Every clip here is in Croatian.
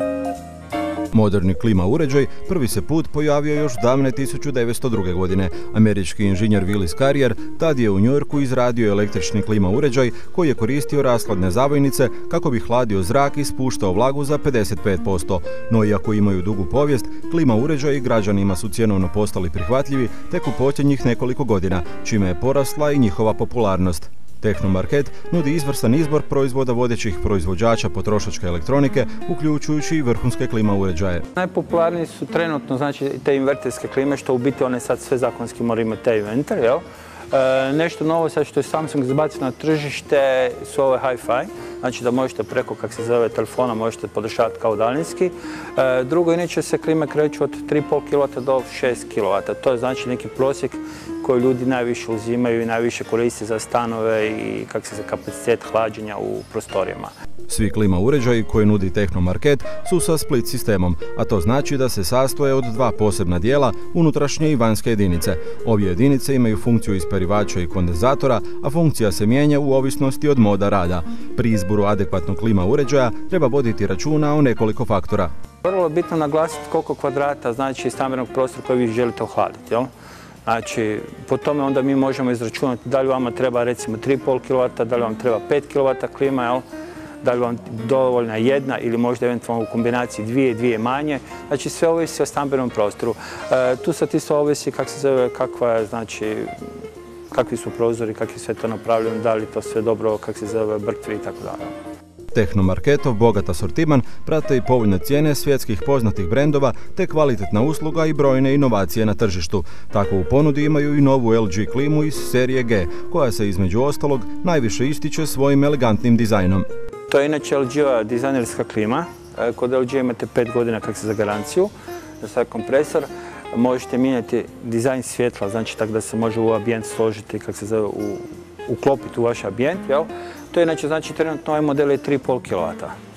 Moderni klima uređaj prvi se put pojavio još davne 1902. godine. Američki inženjer Willis Carrier tad je u New Yorku izradio električni klima uređaj koji je koristio rashladne zavojnice kako bi hladio zrak i spuštao vlagu za 55%. No iako imaju dugu povijest, klima uređaji građanima su cjenovno postali prihvatljivi tek u posljednjih nekoliko godina, čime je porasla i njihova popularnost. Tehnomarket nudi izvrstan izbor proizvoda vodećih proizvođača potrošačke elektronike, uključujući i vrhunske klima uređaje. Najpopularniji su trenutno te inverterske klime, što u biti one sad sve zakonski moraju imati te inverter, jel? Nešto novo sad što je Samsung izbacio na tržište su ove Hi-Fi, znači da možete preko, kak se zove, telefona možete podešavati kao daljinski. Drugo, inače se klime kreću od 3,5 kW do 6 kW. To je znači neki prosjek koji ljudi najviše uzimaju i najviše koriste za stanove i kapacitet hlađenja u prostorijama. Svi klima uređaji koje nudi Tehnomarket su sa split sistemom, a to znači da se sastoje od dva posebna dijela, unutrašnje i vanjske jedinice. Obje jedinice imaju funkciju isparivača i kondenzatora, a funkcija se mijenja u ovisnosti od moda rada. Pri izboru adekvatnog klima uređaja treba voditi računa o nekoliko faktora. Vrlo je bitno naglasiti koliko kvadrata znači stambenog prostora koji vi želite ohladiti, jel? Znači, po tome onda mi možemo izračunati da li vama treba recimo 3,5 kW, da li vam treba 5 kW klima, jel? Da li vam dovoljna jedna ili možda eventualno u kombinaciji dvije manje. Znači, sve ovisi o stambenom prostoru. Tu sad isto ovisi kako se zove, kakvi su prozori, kako je sve to napravljeno, da li to sve dobro, kako se zove, brkvi i tako dalje. Tehnomarketov bogat asortiman prate i povoljne cijene svjetskih poznatih brendova te kvalitetna usluga i brojne inovacije na tržištu. Tako u ponudi imaju i novu LG klimu iz serije G, koja se između ostalog najviše ističe svojim elegantnim dizajnom. To je inače LG-ova dizajnerska klima. Kod LG imate 5 godina kak se za garanciju. Za svaki kompresor možete mijenjati dizajn svjetla, znači tako da se može u ambijent složiti, kak se zove, uklopiti u vaš ambijent, jel? To je inače, znači, trenutno ovaj model je 3,5 kW.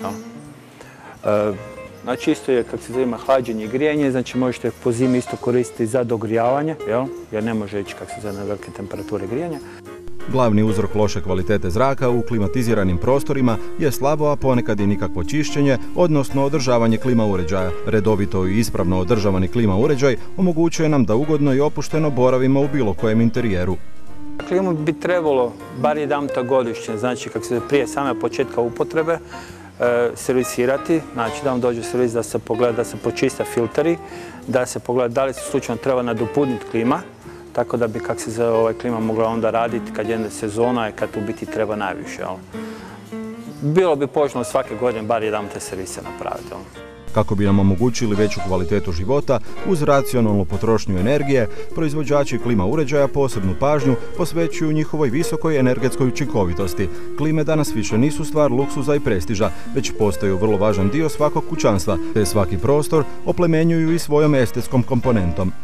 Znači, isto je, kak se zove, ima hlađenje i grijanje, znači možete po zimi isto koristiti za dogrijavanje, jel? Jer ne može ići, kak se zove, na velike temperature grijanja. Glavni uzrok loše kvalitete zraka u klimatiziranim prostorima je slabo, a ponekad i nikakvo čišćenje, odnosno održavanje klima uređaja. Redovito i ispravno održavani klima uređaj omogućuje nam da ugodno i opušteno boravimo u bilo kojem interijeru. Klimu bi trebalo bar jedanputa godišnje, znači kako se prije same početka upotrebe, servisirati, znači da vam dođe servis da se pogleda, da se počiste filteri, da se pogleda da li se slučajno treba nadopuniti klima, tako da bi kak se zove klima mogla onda raditi kad je sezona i kad u biti treba najviše. Bilo bi poželjno svake godine bar jedanputa servise napraviti. Kako bi nam omogućili veću kvalitetu života uz racionalnu potrošnju energije, proizvođači klima uređaja posebnu pažnju posvećuju njihovoj visokoj energetskoj učinkovitosti. Klime danas više nisu stvar luksuza i prestiža, već postaju vrlo važan dio svakog kućanstva, te svaki prostor oplemenjuju i svojom estetskom komponentom.